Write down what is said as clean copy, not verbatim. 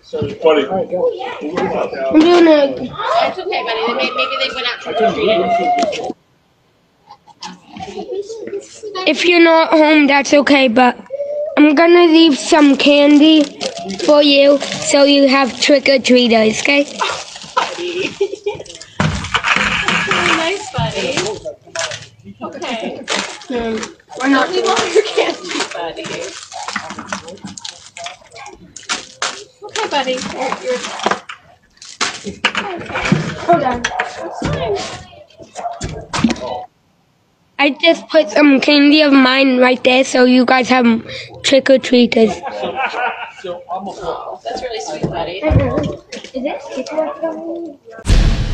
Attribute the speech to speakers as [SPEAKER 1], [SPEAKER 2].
[SPEAKER 1] Buddy.
[SPEAKER 2] I'm doing it.
[SPEAKER 3] It's okay, buddy. Maybe they went out trick-or-treating.
[SPEAKER 2] If you're not home, that's okay, but I'm gonna leave some candy for you so you have trick-or-treaters, okay?
[SPEAKER 3] Buddy. That's really nice, buddy. Okay.
[SPEAKER 2] We're not
[SPEAKER 3] leave all your candy, buddy. Okay, buddy. You're
[SPEAKER 2] Hold on. I just put some candy of mine right there so you guys have trick-or-treaters.
[SPEAKER 3] That's really sweet, buddy.
[SPEAKER 2] Is it?